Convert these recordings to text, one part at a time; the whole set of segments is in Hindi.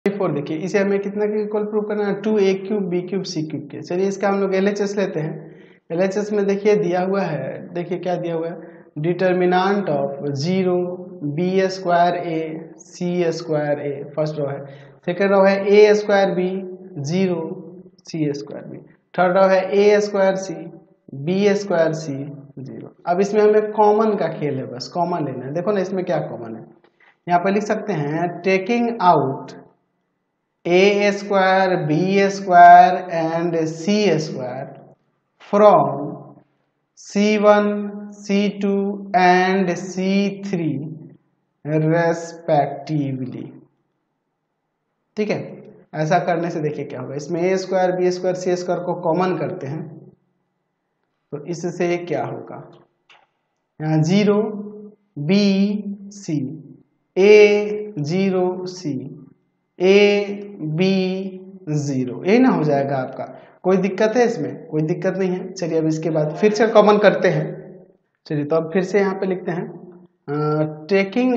4 देखिए, इसे हमें कितना के इक्वल प्रूव करना है, 2a cube b cube c cube के। चलिए इसका हम लोग LHS लेते हैं। LHS में देखिए दिया हुआ है, देखिए क्या दिया हुआ है, determinant of 0 b square a c square a, first row है। सेकेंड रो है a square b 0 c square b। Third row है a square c b square c 0। अब इसमें हमें कॉमन का खेल है, बस कॉमन लेना है। देखो ना इसमें क्या कॉमन है, यहाँ पर लिख सकते हैं taking out a square b square and c square from c1 c2 and c3 respectively. ठीक है, ऐसा करने से देखिए क्या होगा, इसमें a square b square c square को कॉमन करते हैं तो इससे क्या होगा, यहाँ 0 b c a 0 c a b 0, यही ना हो जाएगा आपका। कोई दिक्कत है इसमें? कोई दिक्कत नहीं है। चलिए अब इसके बाद फिर से कॉमन करते हैं। चलिए तो अब फिर से यहाँ पे लिखते हैं taking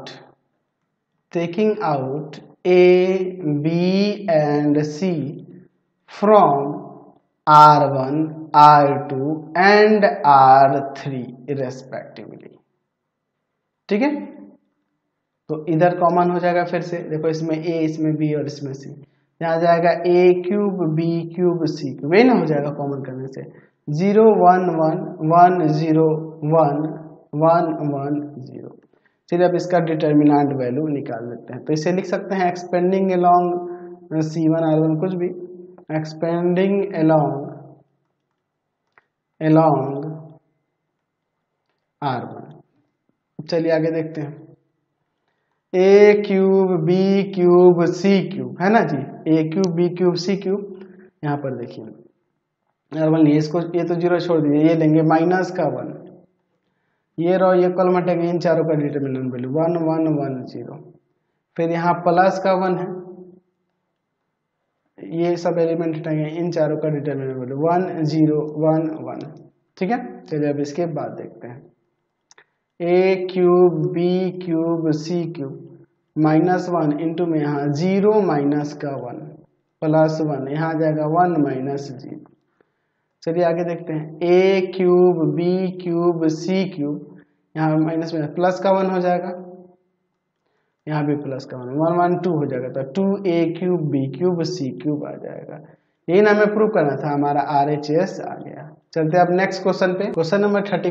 out a b and c from r1 r2 and r3 respectively. ठीक है, तो इधर कॉमन हो जाएगा फिर से। देखो इसमें a, इसमें b और इसमें c, यहाँ जाएगा a cube b cube c cube, ये ना हो जाएगा कॉमन करने से। 0 1 1 1 0 1 1 1 0। चलिए अब इसका डिटर्मिनेंट वैल्यू निकाल लेते हैं। तो इसे लिख सकते हैं एक्सपेंडिंग अलोंग c1 r1, कुछ भी, एक्सपेंडिंग अलोंग r1। चलिए आगे देखते हैं, a cube b cube c cube है ना जी, a cube b cube c cube. यहाँ पर देखिए नॉर्मल इसको, ये तो 0 छोड़ दीजिए, ये लेंगे माइनस का 1, ये रो ये कॉलम हटेंगे, इन चारों का डिटर्मिनेंट वैल्यू 1 1 1 0। फिर यहाँ प्लस का 1 है, ये सब एलिमेंट हटेंगे, इन चारों का डिटर्मिनेंट वैल्यू 1 0 1 1। ठीक है, चलिए अब इसके बाद देखते हैं, a cube b cube c cube minus 1 into में यहाँ 0 माइनस का 1 प्लस 1, यहाँ आ जाएगा 1 माइनस 0। चलिए आगे देखते हैं, a cube b cube c cube, यहाँ माइनस में प्लस का 1 हो जाएगा, यहाँ भी प्लस का 1 1 1 2 हो जाएगा, तो 2a cube b cube c cube आ जाएगा। यही ना हमें प्रूव करना था, हमारा RHS आ गया। चलते हैं अब नेक्स्ट क्वेश्चन पे, क्वेश्चन नंबर 30।